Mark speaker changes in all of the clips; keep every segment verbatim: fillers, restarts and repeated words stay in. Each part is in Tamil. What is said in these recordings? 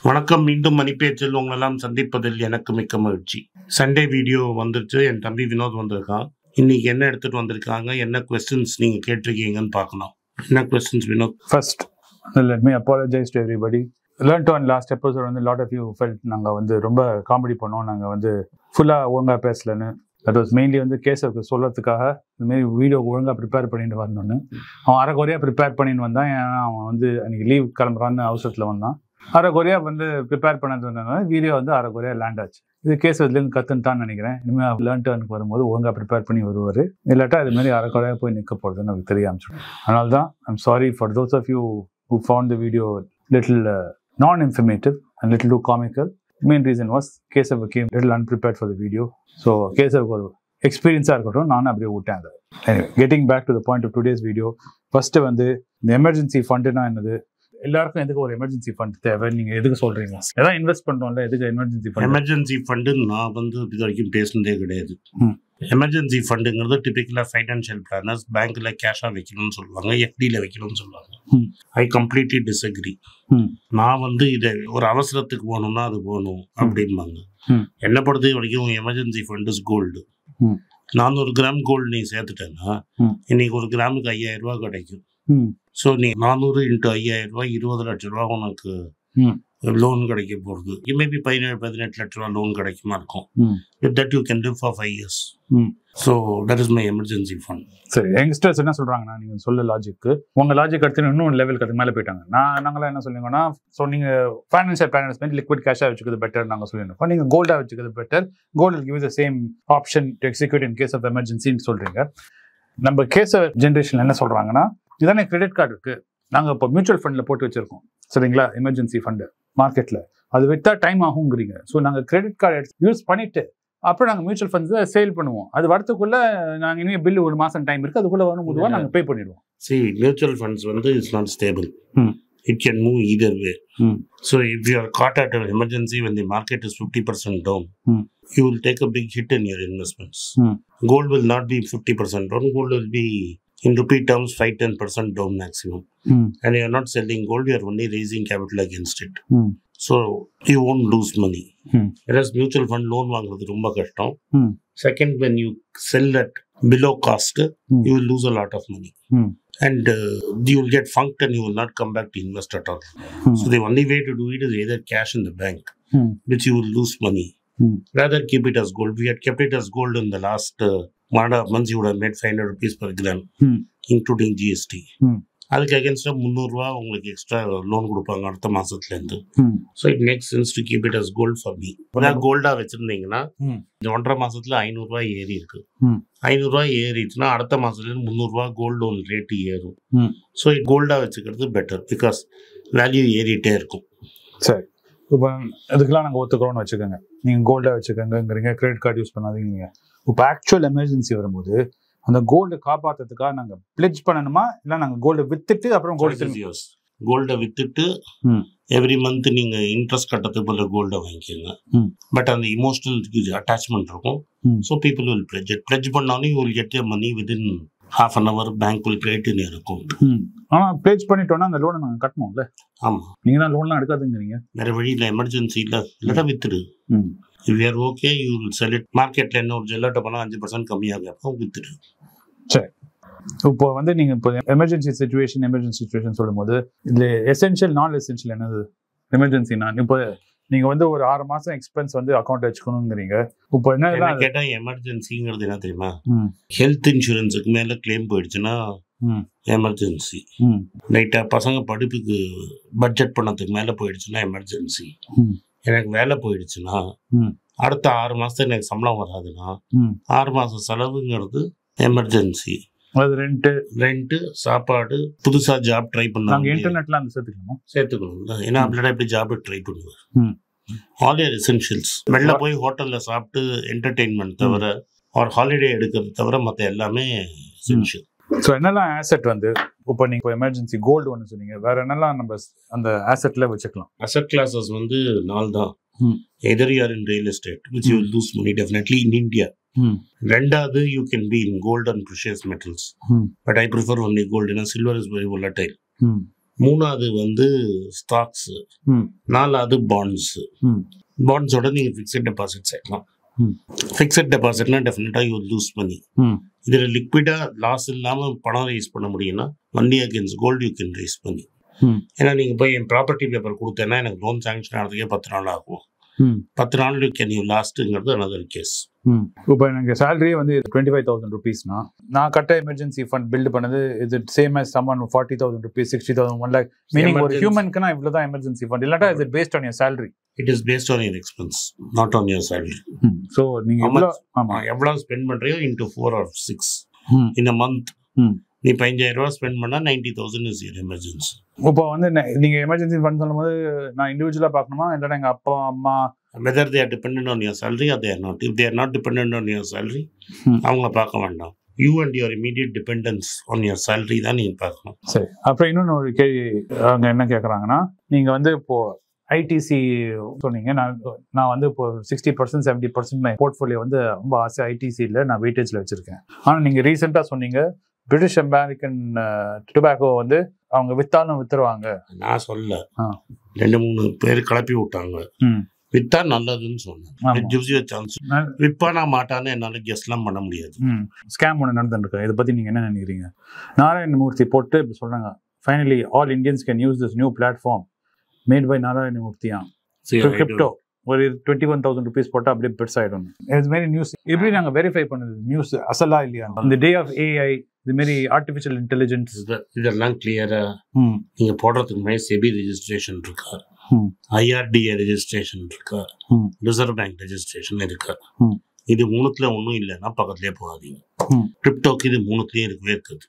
Speaker 1: வணக்கம். மீண்டும் மணிப்பேச்சில் உங்களெல்லாம் சந்திப்பதில் எனக்கு மிக்க மகிழ்ச்சி. சண்டே வீடியோ வந்துருச்சு. என் தம்பி வினோத் வந்திருக்கான். இன்னைக்கு என்ன எடுத்துட்டு வந்திருக்காங்க, என்ன கொஸ்டின்ஸ் நீங்க கேட்டிருக்கீங்கன்னு பார்க்கலாம். என்ன questions Vinod?
Speaker 2: First, let me apologize to everybody. Learned on last episode வந்து lot of you felt நாங்கள் வந்து ரொம்ப காமெடி பண்ணோம், நாங்கள் வந்து ஃபுல்லாக ஒழுங்காக பேசலன்னு. தட் வாஸ் மெயின்லி வந்து கேஸுக்கு சொல்கிறதுக்காக இதுமாரி வீடியோ ஒழுங்காக ப்ரிப்பேர் பண்ணிட்டு வரணுன்னு. அவன் அரை குறையாக ப்ரிப்பேர் பண்ணிட்டு வந்தான். ஏன்னா அவன் வந்து அன்றைக்கி லீவ் கிளம்புறான்னு அவசரத்தில் வந்தான். அரை குறையாக வந்து ப்ரிப்பேர் பண்ணது வந்ததுனால வீடியோ வந்து அரை குறையாக லேண்ட் ஆச்சு. இது கேஸ் இதுலேருந்து கற்றுன்ட்டான்னு நினைக்கிறேன். இனிமேல் லேர்ன் டர்னுக்கு வரும்போது ஒழுங்காக ப்ரிப்பேர் பண்ணி வருவார். இல்லாட்டா இதுமாரி அரை குறையாக போய் நிற்க போகிறதுன்னு எனக்கு தெரிய ஆரம்பிச்சிடும். அதனால தான் I'm sorry for those of you who found the video little uh, non-informative and little too comical. Main reason was Kesav came little unprepared for the video. So Kesav ஒரு எக்ஸ்பீரியன்ஸாக இருக்கட்டும், நானும் அப்படியே விட்டேன் அதை. Anyway, getting back to the point of today's video, first வந்து இந்த எமர்ஜென்சி ஃபண்டுனா என்னது, எல்லாருக்கும் எதுக்கு ஒரு எமர்ஜென்சி ஃபண்ட் தேவை, நீங்கள் எதுக்கு சொல்கிறீங்க? எதாவது இன்வெஸ்ட் பண்ணுறோம்ல, எதுக்கு எமர்ஜென்சி ஃபண்ட்?
Speaker 1: எமர்ஜென்சி ஃபண்டுன்னு நான் வந்து இது வரைக்கும் பேசுனதே கிடையாது. எமர்ஜென்சி ஃபண்டுங்கிறது டிபிக்கலாக ஃபைனான்ஷியல் பிளானர்ஸ் பேங்க்கில் கேஷாக வைக்கணும்னு சொல்லுவாங்க, எஃப்டியில் வைக்கணும்னு சொல்லுவாங்க. I completely disagree. நான் வந்து இதை ஒரு அவசரத்துக்கு போகணும்னா அது போகணும் அப்படிம்பாங்க. என்ன பொறுத்த வரைக்கும் எமர்ஜென்சி ஃபண்ட் இஸ் கோல்டு. நானூறு கிராம் கோல்டு நீ சேர்த்துட்டேன்னா இன்னைக்கு ஒரு கிராமுக்கு ஐயாயிரம் ரூபா கிடைக்கும். ஸோ நீ நானூறு இன்ட்டு ஐயாயிரம் ரூபாய் இருபது லட்சம் ரூபா உனக்கு லோன் கிடைக்க போகிறது. மேபி பதினேழு பதினெட்டு லட்ச ரூபா லோன் கிடைக்குமா இருக்கும். With that you can live for five years. So that is my emergency fund.
Speaker 2: சரி, யங்ஸ்டர்ஸ் என்ன சொல்கிறாங்கன்னா, நீங்கள் சொல்ல லாஜிக்கு உங்கள் லாஜிக் எடுத்து இன்னும் லெவலுக்கு அதுக்கு மேலே போயிட்டாங்க. நான் நாங்களாம் என்ன சொல்லுங்கன்னா, ஸோ நீங்கள் ஃபைனான்ஷியல் பிளானர்ஸ் லிக்விட் கேஷாக வச்சுக்கிறது பெட்டர் நாங்கள் சொல்லியிருக்கோம். நீங்கள் கோல்டாக வச்சுக்கிறது better. Gold give the same option to execute in case of எமர்ஜென்சின்னு சொல்கிறீங்க. நம்ம கேஸ் ஜென்ரேஷன் என்ன சொல்கிறாங்கன்னா, இதானே கிரெடிட் கார்டு இருக்குது, நாங்கள் இப்போ மியூச்சுவல் ஃபண்டில் போட்டு வச்சுருக்கோம் சரிங்களா, எமர்ஜென்சி ஃபண்டு மார்க்கெட்டில் அது விற்றா டைம் ஆகுங்கிறீங்க. ஸோ நாங்கள் கிரெடிட் கார்டு எடுத்து யூஸ் பண்ணிவிட்டு அப்புறம் நாங்கள் மியூச்சுவல் ஃபண்ட்ஸை சேல் பண்ணுவோம். அது வரத்துக்குள்ளே நாங்கள் இனிமேல் பில்லு ஒரு மாதம் டைம் இருக்குது, அதுக்குள்ளே வரும் பொதுவாக நாங்கள் பே பண்ணிடுவோம்.
Speaker 1: சி, மியூச்சுவல் ஃபண்ட்ஸ் வந்து it's not stable. It can move either way. Hmm. So if you are caught at an emergency when the market is fifty percent down, hmm. you will take a big hit in your investments. Hmm. Gold will not be fifty percent down. Gold will be, in rupee terms, five to ten percent down maximum. Hmm. And you are not selling gold, you are only raising capital against it. Hmm. So you won't lose money. Hmm. Whereas mutual fund loan வாங்குறது ரொம்ப கஷ்டம். Hmm. Second, when you sell at below cost, hmm. you will lose a lot of money. Hmm. And uh, you will get funked and you will not come back to invest at all. Hmm. So the only way to do it is either cash in the bank, hmm. which you will lose money. Hmm. Rather keep it as gold. We had kept it as gold in the last uh, one and a half months. You would have made five hundred rupees per gram, hmm. including G S T. Hmm. அதுக்கு அகேன்ஸ்டாக முந்நூறுரூவா உங்களுக்கு எக்ஸ்ட்ரா லோன் கொடுப்பாங்க அடுத்த மாதத்துலேருந்து. So it makes sense to keep it as gold for me. ஏன்னா கோல்டாக வச்சுருந்தீங்கன்னா இந்த ஒன்றரை மாதத்தில் ஐநூறுரூவா ஏறி இருக்கு. ஐநூறுரூவா ஏறிச்சுன்னா அடுத்த மாதத்துலேருந்து முந்நூறுரூவா கோல்டு லோன் ரேட்டு ஏறும். ஸோ கோல்டாக வச்சுக்கிறது பெட்டர் பிகாஸ் வேல்யூ ஏறிட்டே இருக்கும்.
Speaker 2: சரி, இப்போ அதுக்கெல்லாம் நாங்கள் ஒத்துக்கிறோன்னு வச்சுக்கோங்க. நீங்கள் கோல்டாக வச்சுக்கோங்கிறீங்க, கிரெடிட் கார்டு யூஸ் பண்ணாதீங்க. இப்போ ஆக்சுவல் எமர்ஜென்சி வரும்போது அந்த கோல்டு காப்பாற்றுறதுக்காக நாங்கள் பிளெட்ஜ் பண்ணணுமா, இல்லை நாங்கள் கோல்டு வித்துட்டு அப்புறம் கோல்டு
Speaker 1: கோல்டை வித்துட்டு எவ்ரி மந்த் நீங்கள் இன்ட்ரெஸ்ட் கட்டுறதுக்கு பதில் கோல்டை வாங்கிக்கோங்க. பட் அந்த இமோஷனல் அட்டாச்மெண்ட் இருக்கும். So people will pledge it. Pledge பண்ணாலும் you will get your money within half an hour bank will credit in your account.
Speaker 2: ஆனால் பிளெட்ஜ் பண்ணிட்டோன்னா அந்த லோனை நாங்கள் கட்டணும்ல.
Speaker 1: ஆமாம்,
Speaker 2: நீங்கள் தான் லோன்லாம் எடுக்காதுங்கிறீங்க.
Speaker 1: வேறு வழியில் எமர்ஜென்சி இல்லை, இல்லைன்னா வித்துடு. If you are okay, you will sell it. மார்க்கெட்டில் என்ன ஒரு ஜெல்லாட்டை பண்ணால் அஞ்சு பர்சன்ட் கம்மியாக அப்போ வித்துடு.
Speaker 2: சரி, இப்போ வந்து நீங்கள் இப்போ எமர்ஜென்சி சுச்சுவேஷன் எமர்ஜென்சி சுச்சுவேஷன் சொல்லும் போது இதில் எசென்ஷியல் நான் எசென்ஷியல் என்னது? எமர்ஜென்சினா இப்போ நீங்கள் வந்து ஒரு ஆறு மாதம் எக்ஸ்பென்ஸ் வந்து அக்கௌண்ட் வச்சுக்கணுங்கிறீங்க. இப்போ என்ன
Speaker 1: கேட்டால் எமர்ஜென்சிங்கிறது என்ன தெரியுமா? ஹெல்த் இன்சூரன்ஸுக்கு மேலே கிளைம் போயிடுச்சுன்னா எமர்ஜென்சி. ரைட்டாக பசங்க படிப்புக்கு பட்ஜெட் பண்ணதுக்கு மேலே போயிடுச்சுன்னா எமர்ஜென்சி. எனக்கு வேலை போயிடுச்சுன்னா அடுத்த ஆறு மாதத்துக்கு எனக்கு சம்பளம் வராதுன்னா ஆறு மாதம் செலவுங்கிறது எமர்ஜென்சி.
Speaker 2: அது ரெண்ட்
Speaker 1: ரெண்ட் சாப்பாடு, புதுசா ஜாப் ட்ரை பண்ணாங்க,
Speaker 2: இன்டர்நெட்ல அந்த சேர்த்துக்கணும்
Speaker 1: சேர்த்துக்கணும். ஏன்னா அப்படின்னா எப்படி ஜாப் ட்ரை பண்ணுவார். All year essentials. வெளில போய் ஹோட்டல்ல சாப்பிட்டு என்டர்டெயின்மெண்ட் தவிர ஒரு ஹாலிடே எடுக்கிறது தவிர மற்ற எல்லாமே எசென்ஷியல்.
Speaker 2: ஸோ என்னெல்லாம் ஆசெட் வந்து இப்போ நீங்கள் இப்போ எமர்ஜென்சி கோல்டு ஒன்று சொன்னீங்க, வேற என்னெல்லாம் நம்ம அந்த ஆசெட்ல வச்சுக்கலாம்?
Speaker 1: அசெட் கிளாஸஸ் வந்து நாலு தான். Either you are in real estate which you will lose money definitely in India. ரெண்டாவது you can be in gold and precious metals, but I prefer only gold. ஏன்னா சில்வர் இஸ் வெரி volatile. மூணாவது வந்து ஸ்டாக்ஸ், நாலாவது பாண்ட்ஸ். பாண்ட்ஸோட நீங்கள் ஃபிக்ஸட் டெபாசிட் சேர்க்கலாம். ஃபிக்ஸட் டெபாசிட்னா டெஃபினட்டாக யூ லூஸ் பண்ணி, இதில் லிக்விடாக லாஸ் இல்லாமல் பணம் ரைஸ் பண்ண முடியும்னா only against gold you can raise பண்ணி. ஏன்னா நீங்கள் போய் என் ப்ராப்பர்ட்டி பேப்பர் கொடுத்தேன்னா எனக்கு லோன் சாங்ஷன் ஆகிறதுக்கே பத்து நாள் ஆகும். பத்து நாள் கேன் யூ லாஸ்ட்டுங்கிறது அனதர் கேஸ்.
Speaker 2: இப்போ எனக்கு சேலரியே வந்து டுவெண்ட்டி ஃபைவ் தௌசண்ட் ருபீஸ்னா நான் கட்ட எமர்ஜென்சி ஃபண்ட் பில்ட் பண்ணது இது same as someone forty thousand rupees sixty thousand one lakh meaning ஒரு ஹியூமனுக்குனா இவ்வளோ தான் எமர்ஜென்சி ஃபண்ட் இல்லாட்டா is it based on your salary?
Speaker 1: It is based on your expense, not on your salary.
Speaker 2: So நீங்கள் எவ்வளோ ஆமாம்
Speaker 1: எவ்வளோ ஸ்பெண்ட் பண்ணுறியோ into four or six in a month. நீ பதினஞ்சாயிரம் ரூபா ஸ்பெண்ட் பண்ணால் ninety thousand is your emergency.
Speaker 2: இப்போ வந்து நீங்கள் எமர்ஜென்சி ஃபண்ட் சொல்லும் போது நான் இண்டிவிஜுவலாக பார்க்கணுமா இல்லைன்னா எங்கள் அப்பா அம்மா
Speaker 1: whether they are dependent on your salary or they are not? If they are not dependent on your salary, அவங்கள பார்க்க வேண்டாம். You and your immediate dependence on your salary தான் நீங்கள் பார்க்கணும்.
Speaker 2: சரி, அப்புறம் இன்னொன்று ஒரு கேள்வி அவங்க என்ன கேட்குறாங்கன்னா, நீங்கள் வந்து இப்போ ஐடிசி சொன்னீங்க, நான் நான் வந்து இப்போ sixty percent seventy percent my portfolio வந்து ரொம்ப ஆசை ஐடிசியில் நான் வெயிட்டேஜில் வச்சுருக்கேன். ஆனால் நீங்கள் ரீசெண்டாக சொன்னீங்க பிரிட்டிஷ் அமெரிக்கன் டொபாக்கோ வந்து அவங்க வித்தாலும் வித்துருவாங்க. நான்
Speaker 1: சொல்ல ரெண்டு மூணு பேர் கிளப்பி விட்டாங்க, வித்தா நல்லதுன்னு சொன்னேன். விற்பானா மாட்டான்னு என்னால கெஸ்லாம் பண்ண முடியாது.
Speaker 2: ஸ்கேம் ஒன்று நடந்துருக்கு, இதை பத்தி நீங்க என்ன நினைக்கிறீங்க? நாராயணமூர்த்தி போட்டு இப்படி சொல்றாங்க, finally all Indians can use this new platform made by நாராயணமூர்த்தியா கிரிப்டோ. ஒரு டுவெண்ட்டி ஒன் தௌசண்ட் ருபீஸ் போட்டால் அப்படியே பெருஸ் ஆகிடும். இது மாரி நியூஸ் எப்படி நாங்கள் வெரிஃபை பண்ணுது நியூஸ் அசலா இல்லையா? இந்த டே ஆஃப் ஏஐ இது மாரி ஆர்டிஃபிஷியல் இன்டெலிஜென்ஸ்
Speaker 1: இதெல்லாம் கிளியரா நீங்க போடுறதுக்கு முன்னாடி செபி ரெஜிஸ்ட்ரேஷன் இருக்கா, ஐஆர்டிஏ ரெஜிஸ்ட்ரேஷன் இருக்கா, ரிசர்வ் பேங்க் ரெஜிஸ்ட்ரேஷன் இருக்கா? இது மூணுத்துல ஒன்றும் இல்லைன்னா பக்கத்துலேயே போகாதீங்க. கிரிப்டோக்கு இது மூணுத்துலேயும் இருக்கவே இருக்குது.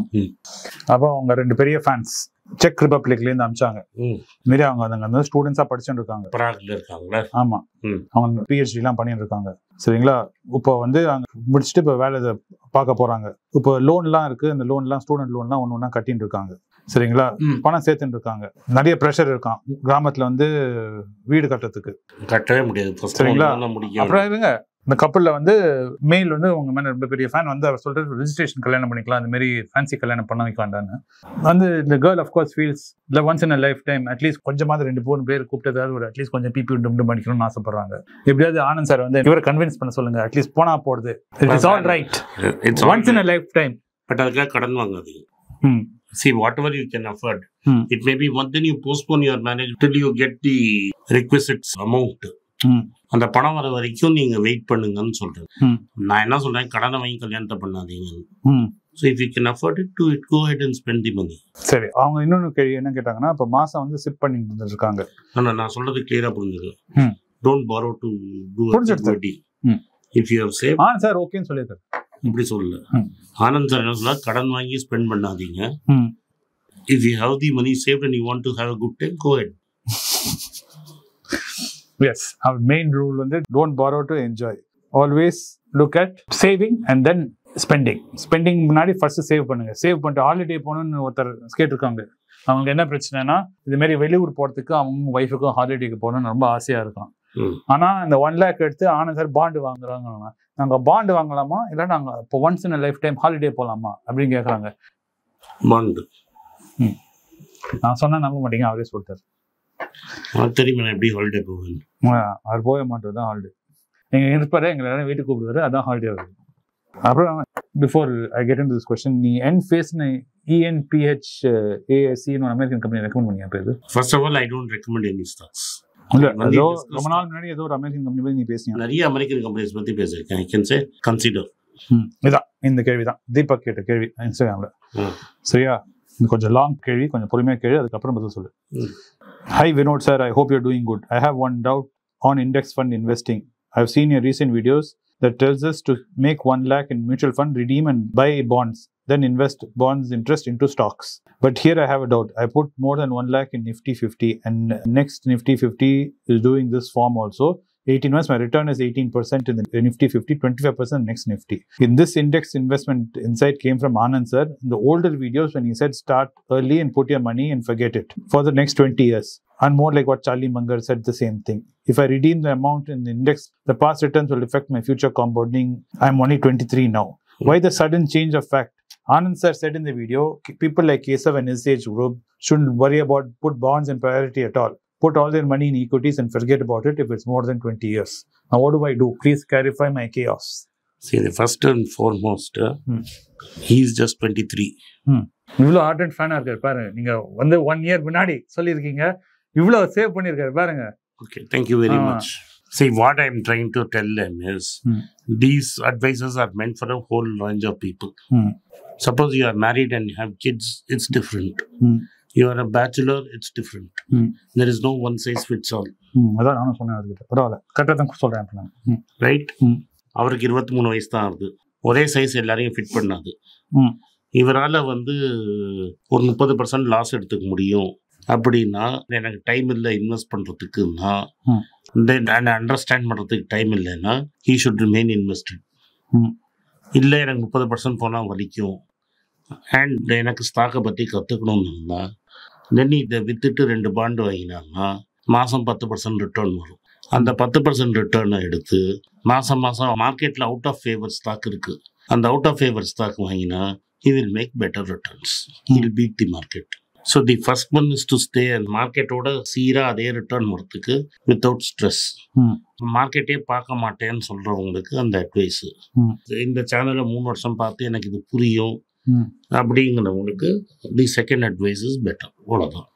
Speaker 2: அப்போ அவங்க ரெண்டு பெரிய ஃபேன்ஸ் செக் ரிபப்ளிக்லேருந்து அனுப்பிச்சாங்க. மாரி அவங்க அங்கே வந்து ஸ்டூடெண்ட்ஸாக படிச்சுட்டு இருக்காங்க,
Speaker 1: பராக்ல இருக்காங்களா?
Speaker 2: ஆமாம், அவங்க பிஹெச்டிலாம் பண்ணிட்டு இருக்காங்க. சரிங்களா, இப்போ வந்து அங்கே முடிச்சுட்டு இப்போ வேலை இதை பார்க்க போகிறாங்க. இப்போ லோன்லாம் இருக்குது, அந்த லோன்லாம் ஸ்டூடெண்ட் லோன்லாம் ஒன்று ஒன்றா கட்டின்னு இருக்காங்க. சரிங்களா, பணம் சேர்த்துட்டு இருக்காங்க. நிறைய ப்ரெஷர் இருக்கான் கிராமத்தில் வந்து வீடு கட்டுறதுக்கு,
Speaker 1: கட்டவே முடியாது.
Speaker 2: சரிங்களா, அப்புறம் இருங்க இந்த கப்பலில் வந்து மெயில் வந்து உங்க மேலே ரொம்ப பெரிய ஃபேன் வந்து அவர் சொல்லிட்டு ரெஜிஸ்ட்ரேஷன் கல்யாணம் பண்ணிக்கலாம், அந்த மாதிரி ஃபேன்சி கல்யாணம் பண்ண வைக்க வேண்டான்னு வந்து இந்த கேர்ள் அஃப்கோர்ஸ் ஃபீல்ஸ் இல்லை once in a life time at least கொஞ்சமாவது ரெண்டு மூணு பேர் கூப்பிட்டதாவது ஒரு அட்லீஸ்ட் கொஞ்சம் பிபி டும் டும் பண்ணிக்கணும்னு ஆசைப்படுறாங்க. எப்படியாவது ஆனந்த் சார் வந்து இவரை கன்வின்ஸ் பண்ண சொல்லுங்க, அட்லீஸ்ட் போனா போடுது, it is all right, it's once in a life time.
Speaker 1: But அதுக்காக கடன் வாங்காதீங்க. See, whatever you can afford. Hmm. It may be one thing you postpone your marriage till you get the requisite amount. அந்த பணம் வர வரைக்கும் நீங்க வெயிட் பண்ணுங்கன்னு சொல்றேன். நான் என்ன சொல்றேன், கடனை வாங்கி கல்யாணத்தை பண்ணாதீங்க. So if you can afford it, do it. Go ahead and spend the money.
Speaker 2: சரி, அவங்க இன்னொன்று கேள்வி என்ன கேட்டாங்கன்னா, இப்போ மாசம் வந்து சிப் பண்ணிட்டு இருக்காங்க.
Speaker 1: நான் நான் சொல்றது கிளியரா புரிஞ்சுது. Don't borrow to do a wedding. If you have saved.
Speaker 2: ஆ சார் ஓகேன்னு சொல்லியிருக்காரு.
Speaker 1: இப்படி சொல்லல ஆனந்த் சார், என்ன சொன்னா, கடன் வாங்கி ஸ்பெண்ட் பண்ணாதீங்க. If you have the money saved and you want to have a good time, go ahead.
Speaker 2: Yes, our main rule வந்து don't borrow to enjoy. Always look at saving and then spending. Spending முன்னாடி ஃபர்ஸ்ட் சேவ் பண்ணுங்க. சேவ் பண்ணிட்டு ஹாலிடே போகணும்னு ஒருத்தர் கேட்டிருக்காங்க. அவங்களுக்கு என்ன பிரச்சனைனா, இது மாதிரி வெளியூர் போறதுக்கு அவங்க ஒய்ஃபுக்கும் ஹாலிடேக்கு போகணும்னு ரொம்ப ஆசையா இருக்கும். ஆனா இந்த ஒன் லேக் எடுத்து ஆனந்த் சார் பாண்டு வாங்குறாங்க. நாங்க பாண்டு வாங்கலாமா இல்லை நாங்க இப்போ once in life time holiday போகலாமா அப்படின்னு கேட்குறாங்க.
Speaker 1: பாண்டு
Speaker 2: நான் சொன்னா நம்ப மாட்டீங்க, அவரே சொல்லிட்டாரு.
Speaker 1: தெரியுமா எப்படி ஹாலிடே போவேன்?
Speaker 2: அவர் போக மாட்டது தான் ஹாலிடே. நீங்க இருப்பாரு, எங்களை வீட்டுக்கு கூப்பிடுவாரு, அதான் ஹாலிடே வருது. அப்புறம் before I get into this question, நீ என் ஃபேஸ்னு இஎன்பிஹெச் ஏஎஸ்சின்னு அமெரிக்கன் கம்பெனி ரெக்கமெண்ட் பண்ணியா பேரு?
Speaker 1: First of all I don't recommend any stocks.
Speaker 2: இல்ல, ஏதோ ரொம்ப நாள் முன்னாடி ஏதோ ஒரு அமெரிக்கன் கம்பெனி பத்தி நீ பேசியா?
Speaker 1: நிறைய அமெரிக்கன் கம்பெனிஸ் பத்தி பேசியிருக்கேன். I can say consider.
Speaker 2: இதான் இந்த கேள்வி தான் தீபக் கேட்ட கேள்வி இன்ஸ்டாகிராம்ல. சரியா, இது கொஞ்சம் லாங் கேள்வி, கொஞ்சம் பொறுமையாக கேள்வி, அதுக்கப்புறம் பதில் சொல்லு. Hi Vinod sir, I hope you're doing good. I have one doubt on index fund investing. I've seen your recent videos that tells us to make one lakh in mutual fund, redeem and buy bonds, then invest bonds interest into stocks. But here I have a doubt. I put more than one lakh in Nifty fifty and next Nifty fifty is doing this form also. eighteen months, my return is eighteen percent in the Nifty fifty, twenty-five percent next Nifty. In this index investment insight came from Anand sir. In the older videos when he said start early and put your money and forget it for the next twenty years. And more like what Charlie Munger said, the same thing. If I redeem the amount in the index, the past returns will affect my future compounding. I'm only twenty-three now. Why the sudden change of fact? Anand sir said in the video, people like Kesav and his age group shouldn't worry about put bonds in priority at all. Put all their money in equities and forget about it if it's more than twenty years. Now, what do I do? Please clarify my chaos.
Speaker 1: See, the first and foremost, uh, hmm. he is just twenty-three.
Speaker 2: இவ்வளோ ஆர்டன்ட் ஃபேனாக இருக்காரு பாருங்க. நீங்கள் வந்து ஒன் இயர் முன்னாடி சொல்லியிருக்கீங்க, இவ்வளோ சேவ் பண்ணியிருக்காரு பாருங்க.
Speaker 1: Okay, thank you very uh, much. See, what I'm trying to tell them is hmm. these advices are meant for a whole range of people. Hmm. Suppose you are married and you have kids, it's different. Hmm. You are a bachelor, it's different. Hmm. There is no one size fits all.
Speaker 2: அதான் நானும் சொன்னேன். பரவாயில்ல, கரெக்டாக தான் சொல்கிறேன்.
Speaker 1: ரைட், அவருக்கு இருபத்தி மூணு வயசு தான் ஆகுது. ஒரே சைஸ் எல்லாரையும் ஃபிட் பண்ணாது. இவரால் வந்து ஒரு முப்பது பர்சன்ட் லாஸ் எடுத்துக்க முடியும் அப்படின்னா, எனக்கு டைம் இல்லை இன்வெஸ்ட் பண்ணுறதுக்குன்னா, தென் அண்டர்ஸ்டாண்ட் பண்ணுறதுக்கு டைம் இல்லைன்னா, ஹீ ஷுட் ரிமெயின் இன்வெஸ்டட். இல்லை எனக்கு முப்பது பர்சன்ட் போனால் வலிக்கும் அண்ட் எனக்கு ஸ்டாக்கை பற்றி கற்றுக்கணும்னா, தென் இதை விற்றுட்டு ரெண்டு பாண்டு வாங்கினாங்கன்னா மாதம் பத்து பர்சன்ட் ரிட்டர்ன் வரும். அந்த பத்து பர்சன்ட் ரிட்டர்னை எடுத்து மாதம் மாதம் மார்க்கெட்டில் அவுட் ஆஃப் ஃபேவர் ஸ்டாக் இருக்குது, அந்த அவுட் ஆஃப் ஃபேவர் ஸ்டாக் வாங்கினா he will make better returns. He will beat the market. So the first one is to stay and market oda சீரா அதே ரிட்டர்ன் வரதுக்கு without stress. மார்க்கெட்டே பார்க்க மாட்டேன்னு சொல்றவங்களுக்கு அந்த அட்வைஸ். இந்த சேனலை மூணு வருஷம் பார்த்து எனக்கு இது புரியும் அப்படிங்கிறவங்களுக்கு the second advice is better. அவ்வளோதான்.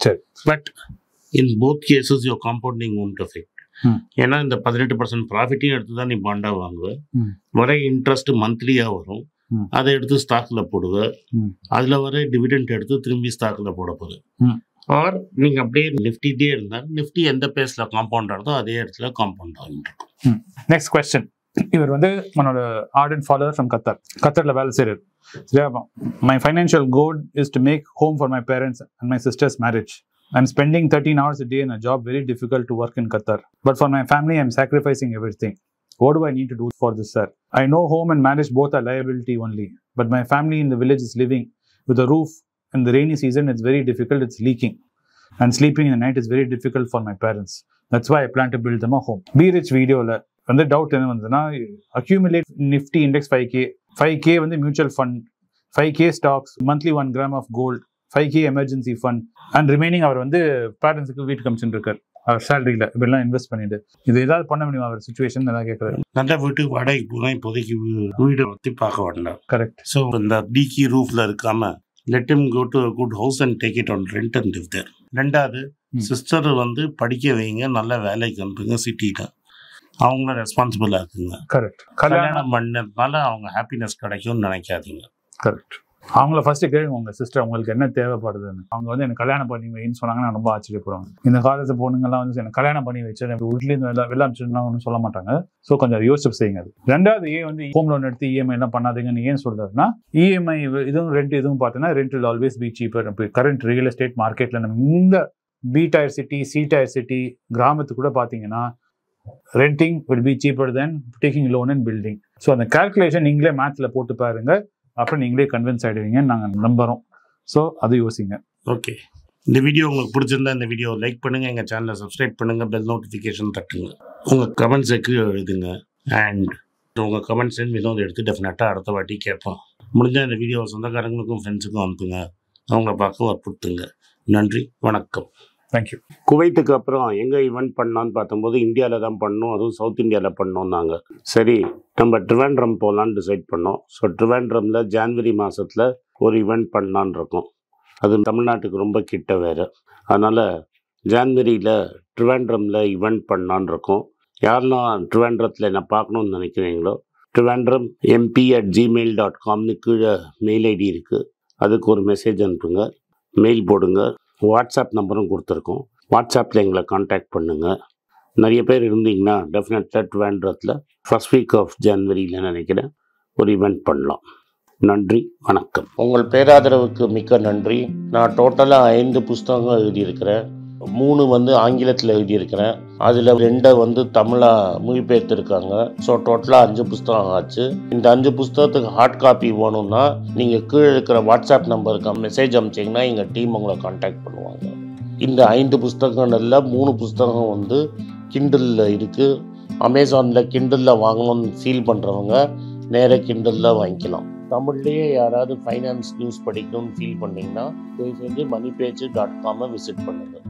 Speaker 1: But in both cases your compounding won't effect. ஏன்னா இந்த பதினெட்டு பர்சன்ட் ப்ராஃபிட்டையும் எடுத்து தான் நீ பாண்டா வாங்குவேன். வர இன்ட்ரெஸ்ட் மந்த்லியாக வரும், அதை எடுத்து ஸ்டாக்ல போடுவ, அதுல வர டிவிடெண்ட் எடுத்து திரும்பி ஸ்டாக்ல போட போகுது. ஆர் நீங்க அப்படியே நிஃப்டிட்டே இருந்தா நிஃப்டி எந்த பேஸ்ல காம்பவுண்ட் ஆகுதோ அதே இடத்துல காம்பவுண்ட் ஆகிட்டு இருக்கும்.
Speaker 2: Next question. இவர் வந்து என்னோட ஆர்டன்ட் ஃபாலோவர் ஃப்ரம் கத்தார். கத்தார்ல வேலை செய்யறாரு. சரியா? My financial goal is to make home for my parents and my sisters marriage. I'm spending thirteen hours a day in a job, very difficult to work in Qatar. But for my family, I'm sacrificing everything. What do I need to do for this, sir? I know home and marriage both are liability only, but my family in the village is living with a roof. In the rainy season, it's very difficult, it's leaking. And sleeping in the night is very difficult for my parents. That's why I plan to build them a home. Be Rich video la வந்து டவுட் என்ன வந்ததுன்னா, accumulate Nifty index five K, five K வந்து mutual fund, five K stocks, monthly one gram of gold, five K emergency fund, and remaining அவர் வந்து பேரண்ட்ஸுக்கு வீட்டுக்கு அமிச்சுட்டு இருக்காரு அவர் சேலரியில். இப்படிலாம் இன்வெஸ்ட் பண்ணிட்டு இது ஏதாவது பண்ண முடியுமா அவர் சுச்சுவேஷன் எதாவது கேட்குறாரு.
Speaker 1: நல்ல வீட்டுக்கு வாடகைக்கு போனால் இப்போதைக்கு வீடு பற்றி பார்க்க வேண்டாம்.
Speaker 2: கரெக்ட்.
Speaker 1: ஸோ இந்த லீக்கி ரூஃபில் இருக்காம let him go to good house and take it on rent and live there. ரெண்டாவது, சிஸ்டர் வந்து படிக்க வைங்க, நல்ல வேலைக்கு அனுப்புங்க சிட்டியில், அவங்கள ரெஸ்பான்சிபிளாக இருக்குங்க.
Speaker 2: கரெக்ட்.
Speaker 1: கல்யாணம் பண்ணதுனால அவங்க ஹாப்பினஸ் கிடைக்கும்னு நினைக்காதீங்க.
Speaker 2: கரெக்ட். அவங்கள ஃபர்ஸ்ட் கேளுங்க, உங்க சிஸ்டர் உங்களுக்கு என்ன தேவைப்படுதுன்னு. அவங்க வந்து எனக்கு கல்யாணம் பண்ணி வைன்னு சொன்னாங்கன்னா ரொம்ப ஆச்சரியப்படுவாங்க. இந்த காலத்து பொண்ணுங்கெல்லாம் வந்து எனக்கு கல்யாணம் பண்ணி வச்சு வீட்லேருந்து வெளில வெளில அனுப்பிச்சுலாம் ஒன்றும் சொல்ல மாட்டாங்க. ஸோ கொஞ்சம் யோசிச்சு செய்யுங்க. அது ரெண்டாவது, ஏன் வந்து ஹோம் லோன் எடுத்து இஎம்ஐ எல்லாம் பண்ணாதீங்கன்னு ஏன் சொல்றாருன்னா, இஎம்ஐ இதுவும் ரெண்ட் இதுவும் பார்த்தீங்கன்னா rent will always be cheaper. இப்போ கரண்ட் ரியல் எஸ்டேட் மார்க்கெட்ல நம்ம இந்த B tier city, C tier city, கிராமத்துக்கு கூட பார்த்தீங்கன்னா renting will be cheaper than taking loan and building. So அந்த கால்குலேஷன் நீங்களே மேத்ல போட்டு பாருங்க, அப்புறம் நீங்களே கன்வின்ஸ் ஆகிடுவீங்கன்னு நாங்கள் நம்புகிறோம். ஸோ அது யோசிங்க.
Speaker 1: ஓகே, இந்த வீடியோ உங்களுக்கு பிடிச்சிருந்தா இந்த வீடியோ லைக் பண்ணுங்கள், எங்கள் சேனலை சப்ஸ்கிரைப் பண்ணுங்கள், பெல் நோட்டிஃபிகேஷன் தட்டுங்க, உங்கள் கமெண்ட்ஸுக்கு எழுதுங்க. அண்ட் உங்கள் கமெண்ட்ஸ் வினோத் எடுத்து டெஃபினட்டாக அடுத்த வாட்டி கேட்போம். முடிஞ்சால் இந்த வீடியோவை சொந்தக்காரங்களுக்கும் ஃப்ரெண்ட்ஸுக்கும் அனுப்புங்க, அவங்கள பார்க்க வற்புறுத்துங்க. நன்றி, வணக்கம்.
Speaker 2: தேங்க்யூ.
Speaker 1: குவைத்துக்கு அப்புறம் எங்கே ஈவெண்ட் பண்ணான்னு பார்த்தம்போது இந்தியாவில் தான் பண்ணோம், அதுவும் சவுத் இந்தியாவில் பண்ணோம். நாங்கள் சரி நம்ம ட்ரிவாண்ட்ரம் போகலான்னு டிசைட் பண்ணோம். ஸோ ட்ரிவாண்ட்ரமில் ஜான்வரி மாதத்தில் ஒரு ஈவெண்ட் பண்ணலான்னு இருக்கோம். அது தமிழ்நாட்டுக்கு ரொம்ப கிட்ட வேறு, அதனால் ஜான்வரியில் ட்ரிவாண்ட்ரமில் ஈவெண்ட் பண்ணலான்னு இருக்கோம். யாரெல்லாம் ட்ரிவாண்ட்ரத்தில் என்ன பார்க்கணுன்னு நினைக்கிறீங்களோ, Trivandrum MP at Gmail dot காம்னு கீழே மெயில் ஐடி இருக்குது, அதுக்கு ஒரு மெசேஜ் அனுப்புங்க, மெயில் போடுங்க. வாட்ஸ்அப் நம்பரும் கொடுத்துருக்கோம், வாட்ஸ்அப்பில் எங்களை கான்டாக்ட் பண்ணுங்கள். நிறைய பேர் இருந்தீங்கன்னா டெஃபினட்டாக ட்ரிவாண்ட்ரத்தில் ஃபர்ஸ்ட் வீக் ஆஃப் ஜனவரியில் நினைக்கிறேன் ஒரு ஈவெண்ட் பண்ணலாம். நன்றி, வணக்கம். உங்கள் பேராதரவுக்கு மிக்க நன்றி. நான் டோட்டலாக ஐந்து புஸ்தகங்கள் எழுதியிருக்கிறேன். மூணு வந்து ஆங்கிலத்தில் எழுதியிருக்கிறேன், அதில் ரெண்டை வந்து தமிழாக மொழிபெயர்த்துருக்காங்க. ஸோ டோட்டலாக அஞ்சு புஸ்தகம் ஆச்சு. இந்த அஞ்சு புஸ்தகத்துக்கு ஹார்ட் காப்பி வேணும்னா நீங்கள் கீழே இருக்கிற வாட்ஸ்அப் நம்பருக்கு மெசேஜ் அனுப்பிச்சிங்கன்னா எங்கள் டீம் உங்களை கான்டாக்ட் பண்ணுவாங்க. இந்த ஐந்து புஸ்தகங்களில் மூணு புஸ்தகம் வந்து கிண்டலில் இருக்குது. அமேசானில் கிண்டலில் வாங்கணும்னு ஃபீல் பண்ணுறவங்க நேராக கிண்டலில் வாங்கிக்கலாம். தமிழ்லேயே யாராவது ஃபைனான்ஸ் நியூஸ் படிக்கணும்னு ஃபீல் பண்ணிங்கன்னா தயவு செஞ்சு மணி பேஜ் டாட் காமை விசிட் பண்ணுங்கள்.